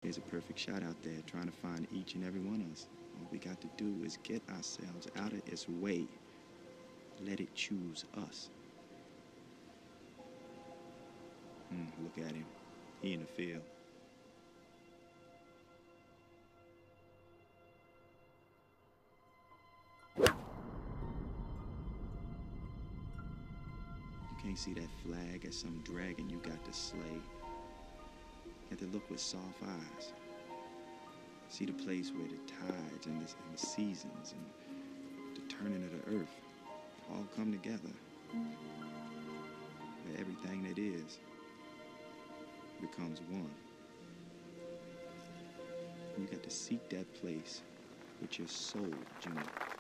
There's a perfect shot out there trying to find each and every one of us. All we got to do is get ourselves out of its way. Let it choose us. Look at him. He in the field. You can't see that flag as some dragon you got to slay. You have to look with soft eyes. See the place where the tides and the seasons and the turning of the earth all come together. Where everything that is becomes one. You got to seek that place with your soul, Junior.